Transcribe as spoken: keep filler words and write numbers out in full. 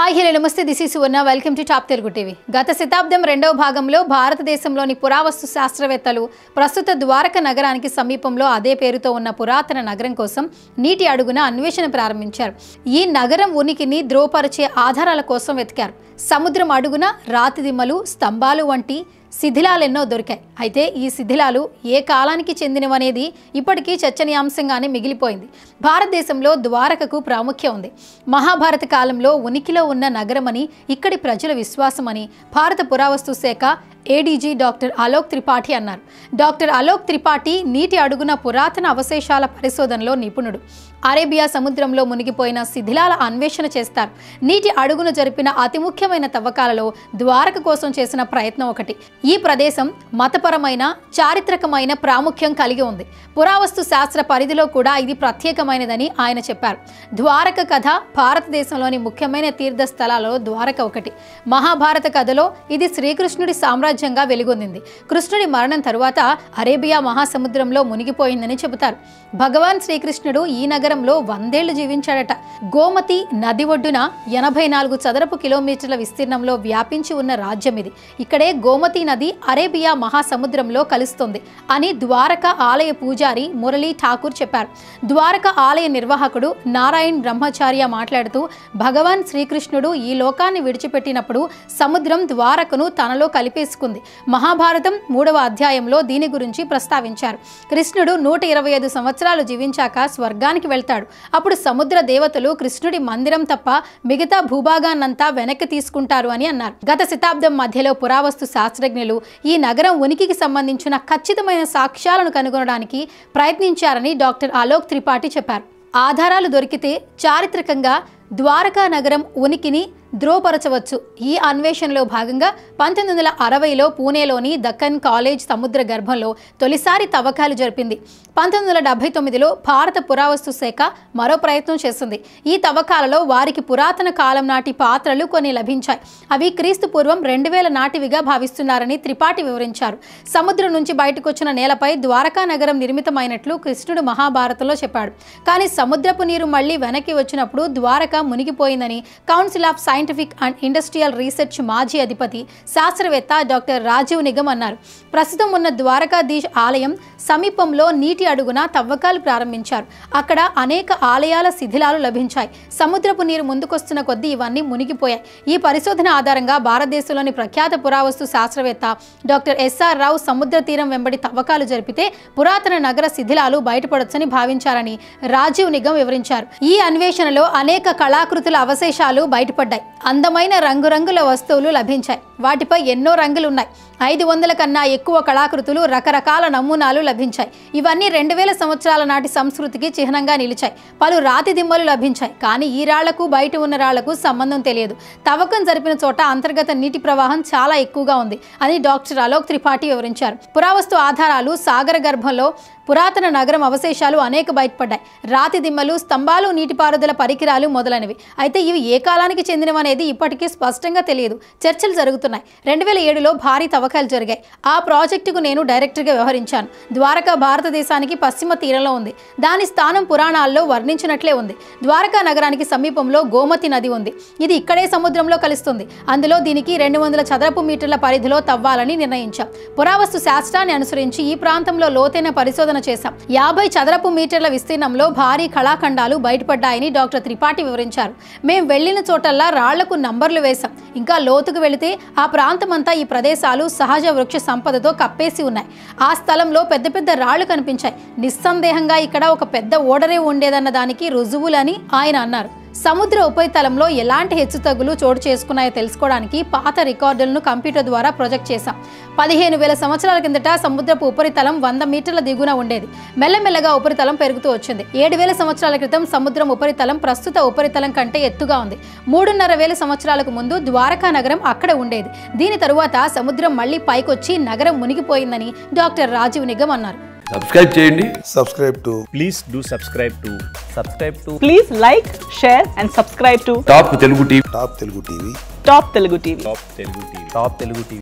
Hi hello namaste this is Suvarna welcome to top Telugu TV. గత శతాబ్దం రెండవ భాగంలో భారతదేశంలోని పురావస్తు శాస్త్రవేత్తలు ప్రస్తుత ద్వారక నగరానికి సమీపంలో అదే పేరుతో ఉన్న పురాతన నగరం కోసం నీటి అడుగున అన్వేషణ ప్రారంభించారు. ఈ నగరం ఉనికిని ధ్రువపరిచే ఆధారాల కోసం వెతికారు. సముద్రం అడుగున రాతి దిమ్మలు, స్తంభాలు వంటి శిథిలాలెన్నో దొరికాయి. అయితే ఈ శిథిలాలు ఏ కాలానికి చెందినవనేది ఇప్పటికీ చర్చనీయాంశంగానే మిగిలిపోయింది. భారతదేశంలో ద్వారకకు ప్రాముఖ్యం ఉంది. మహాభారత కాలంలో ఉనికిలో ఉన్న నగరమని ఇక్కడి ప్రజల విశ్వాసమని భారత పురావస్తు శాఖ ఏడీజీ డాక్టర్ అలోక్ త్రిపాఠి అన్నారు. డాక్టర్ అలోక్ త్రిపాఠి నీటి అడుగున పురాతన అవశేషాల పరిశోధనలో నిపుణుడు. అరేబియా సముద్రంలో మునిగిపోయిన శిథిలాల అన్వేషణ చేస్తారు. నీటి అడుగున జరిపిన అతి ముఖ్యమైన తవ్వకాలలో ద్వారక కోసం చేసిన ప్రయత్నం ఒకటి. ఈ ప్రదేశం మతపరమైన, చారిత్రకమైన ప్రాముఖ్యం కలిగి ఉంది. పురావస్తు శాస్త్ర పరిధిలో కూడా ఇది ప్రత్యేకమైనదని ఆయన చెప్పారు. ద్వారక కథ భారతదేశంలోని ముఖ్యమైన తీర్థ స్థలాలలో ద్వారక ఒకటి. మహాభారత కథలో ఇది శ్రీకృష్ణుడి సామ్రాజ్యంగా వెలుగొందింది. కృష్ణుడి మరణం తరువాత అరేబియా మహాసముద్రంలో మునిగిపోయిందని చెబుతారు. భగవాన్ శ్రీకృష్ణుడు ఈ నగరంలో వందేళ్లు జీవించాడట. గోమతి నది ఒడ్డున ఎనభై నాలుగు చదరపు కిలోమీటర్ల విస్తీర్ణంలో వ్యాపించి ఉన్న రాజ్యం ఇది. ఇక్కడే గోమతి నది అరేబియా మహాసముద్రంలో కలుస్తుంది అని ద్వారక ఆలయ పూజారి మురళీ ఠాకూర్ చెప్పారు. ద్వారక ఆలయ నిర్వాహకుడు నారాయణ్ బ్రహ్మచార్య మాట్లాడుతూ, భగవాన్ శ్రీకృష్ణుడు ఈ లోకాన్ని విడిచిపెట్టినప్పుడు సముద్రం ద్వారకను తనలో కలిపేసుకుంది. మహాభారతం మూడవ అధ్యాయంలో దీని గురించి ప్రస్తావించారు. కృష్ణుడు నూట ఇరవై ఐదు సంవత్సరాలు జీవించాక స్వర్గానికి వెళ్తాడు. అప్పుడు సముద్ర దేవతలు కృష్ణుడి మందిరం తప్ప మిగతా భూభాగాన్నంతా వెనక్కి తీసుకుంటారు అని అన్నారు. గత శతాబ్దం మధ్యలో పురావస్తు శాస్త్రజ్ఞులు ఈ నగరం ఉనికికి సంబంధించిన ఖచ్చితమైన సాక్ష్యాలను కనుగొనడానికి ప్రయత్నించారని డాక్టర్ అలోక్ త్రిపాఠి చెప్పారు. ఆధారాలు దొరికితే చారిత్రకంగా ద్వారకా నగరం ఉనికిని ధ్రువపరచవచ్చు. ఈ అన్వేషణలో భాగంగా పంతొమ్మిది వందల అరవైలో పూణేలోని దక్కన్ కాలేజ్ సముద్ర గర్భంలో తొలిసారి తవ్వకాలు జరిపింది. పంతొమ్మిది వందల డెబ్బై తొమ్మిదిలో భారత పురావస్తు శాఖ మరో ప్రయత్నం చేసింది. ఈ తవ్వకాలలో వారికి పురాతన కాలం నాటి పాత్రలు కొన్ని లభించాయి. అవి క్రీస్తు పూర్వం రెండు వేల నాటివిగా భావిస్తున్నారని త్రిపాఠి వివరించారు. సముద్రం నుంచి బయటకొచ్చిన నేలపై ద్వారకా నగరం నిర్మితమైనట్లు కృష్ణుడు మహాభారతంలో చెప్పాడు. కానీ సముద్రపు నీరు మళ్లీ వెనక్కి వచ్చినప్పుడు ద్వారక మునిగిపోయిందని council of scientific and industrial research మాజీ అధిపతి శాస్త్రవేత్త డాక్టర్ రాజీవ్ నిగమ్ అన్నారు. ప్రస్తుతం ఉన్న ద్వారకాధీశ్ ఆలయం సమీపంలో నీటి అడుగున తవ్వకాలు ప్రారంభించారు. అక్కడ అనేక ఆలయాల శిథిలాలు లభించాయి. సముద్రపు నీరు ముందుకొస్తున్న కొద్దీ ఇవన్నీ మునిగిపోయాయి. ఈ పరిశోధన ఆధారంగా భారతదేశంలోని ప్రఖ్యాత పురావస్తు శాస్త్రవేత్త డాక్టర్ ఎస్ఆర్ రావు సముద్ర తీరం వెంబడి తవ్వకాలు జరిపితే పురాతన నగర శిథిలాలు బయటపడొచ్చని భావించారని రాజీవ్ నిగమ్ వివరించారు. ఈ అన్వేషణలో అనేక కళాకృతుల అవశేషాలు బయటపడ్డాయి. అందమైన రంగురంగుల వస్తువులు లభించాయి. వాటిపై ఎన్నో రంగులున్నాయి. ఐదు వందల కన్నా ఎక్కువ కళాకృతులు, రకరకాల నమూనాలు లభించాయి. ఇవన్నీ రెండు వేల సంవత్సరాల నాటి సంస్కృతికి చిహ్నంగా నిలిచాయి. పలు రాతి దిమ్మలు లభించాయి. కానీ ఈ రాళ్లకు బయట ఉన్న రాళ్లకు సంబంధం తెలియదు. తవ్వకం జరిపిన చోట అంతర్గత నీటి ప్రవాహం చాలా ఎక్కువగా ఉంది అని డాక్టర్ అలోక్ త్రిపాఠి వివరించారు. పురావస్తు ఆధారాలు, సాగర గర్భంలో పురాతన నగరం అవశేషాలు అనేక బయటపడ్డాయి. రాతి దిమ్మలు, స్తంభాలు, నీటిపారుదల పరికరాలు మొదలైనవి. అయితే ఇవి ఏ కాలానికి చెందినవనేది ఇప్పటికీ స్పష్టంగా తెలియదు. చర్చలు జరుగుతున్నాయి. రెండు వేల ఏడులో భారీ తవ్వకాలు జరిగాయి. ఆ ప్రాజెక్టుకు నేను డైరెక్టర్గా వ్యవహరించాను. ద్వారకా భారతదేశానికి పశ్చిమ తీరంలో ఉంది. దాని స్థానం పురాణాల్లో వర్ణించినట్లే ఉంది. ద్వారకా నగరానికి సమీపంలో గోమతి నది ఉంది. ఇది ఇక్కడే సముద్రంలో కలుస్తుంది. అందులో దీనికి రెండు వందల చదరపు మీటర్ల పరిధిలో తవ్వాలని నిర్ణయించాం. పురావస్తు శాస్త్రాన్ని అనుసరించి ఈ ప్రాంతంలో లోతైన పరిశోధన చేశాం. యాభై చదరపు మీటర్ల విస్తీర్ణంలో భారీ కళాఖండాలు బయటపడ్డాయని డాక్టర్ త్రిపాఠి వివరించారు. మేం వెళ్లిన చోటల్లా రాళ్లకు నంబర్లు వేశాం. ఇంకా లోతుకు వెళితే ఆ ప్రాంతమంతా ఈ ప్రదేశాలు సహజ వృక్ష సంపదతో కప్పేసి ఉన్నాయి. ఆ స్థలంలో పెద్ద పెద్ద రాళ్లు కనిపించాయి. నిస్సందేహంగా ఇక్కడ ఒక పెద్ద ఓడరే ఉండేదన్న దానికి రుజువులని ఆయన అన్నారు. సముద్ర ఉపరితలంలో ఎలాంటి హెచ్చుతగ్గులు చోటు చేసుకున్నాయో తెలుసుకోవడానికి పాత రికార్డులను కంప్యూటర్ ద్వారా ప్రొజెక్ట్ చేశాం. పదిహేను వేల సంవత్సరాల కిందట సముద్రపు ఉపరితలం వంద మీటర్ల దిగున ఉండేది. మెల్లమెల్లగా ఉపరితలం పెరుగుతూ వచ్చింది. ఏడు వేల సంవత్సరాల క్రితం సముద్రం ఉపరితలం ప్రస్తుత ఉపరితలం కంటే ఎత్తుగా ఉంది. మూడున్నర వేల సంవత్సరాలకు ముందు ద్వారకా నగరం అక్కడ ఉండేది. దీని తరువాత సముద్రం మళ్లీ పైకొచ్చి నగరం మునిగిపోయిందని డాక్టర్ రాజీవ్ నిగమ్ అన్నారు. సబ్స్క్రైబ్ చేయండి. Subscribe to please do subscribe to subscribe to please like, share and subscribe to top Telugu TV. Top Telugu TV. Top Telugu TV. Top Telugu TV. Top Telugu TV.